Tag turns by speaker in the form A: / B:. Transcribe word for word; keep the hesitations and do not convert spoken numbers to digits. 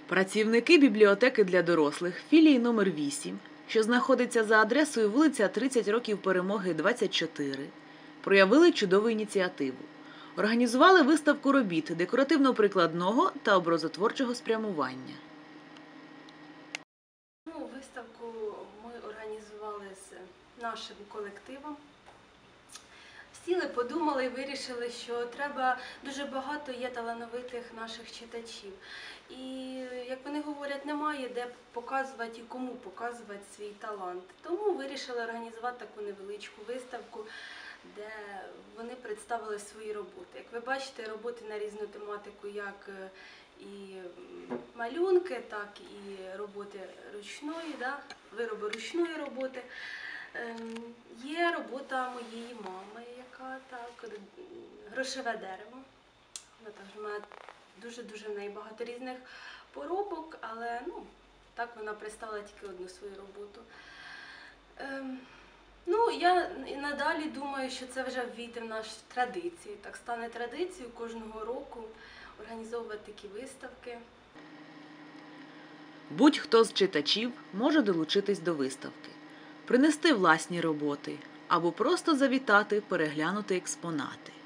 A: Працівники бібліотеки для дорослих філії номер вісім, що знаходиться за адресою вулиця тридцять років Перемоги, двадцять чотири, проявили чудову ініціативу. Організували виставку робіт декоративно-прикладного та образотворчого спрямування.
B: Ну, виставку ми організували з нашим колективом. Сіли, подумали і вирішили, що треба, дуже багато є талановитих наших читачів. І, як вони говорять, немає де показувати і кому показувати свій талант. Тому вирішили організувати таку невеличку виставку, де вони представили свої роботи. Як ви бачите, роботи на різну тематику, як і малюнки, так і роботи ручної, да? Вироби ручної роботи. Є робота моєї мами, яка так, грошове дерево. Вона також має дуже-дуже в неї багато різних поробок, але ну, так вона представила тільки одну свою роботу. Ем, ну, я і надалі думаю, що це вже ввійде в наші традиції. Так стане традицією кожного року організовувати такі виставки.
A: Будь-хто з читачів може долучитись до виставки, принести власні роботи або просто завітати, переглянути експонати.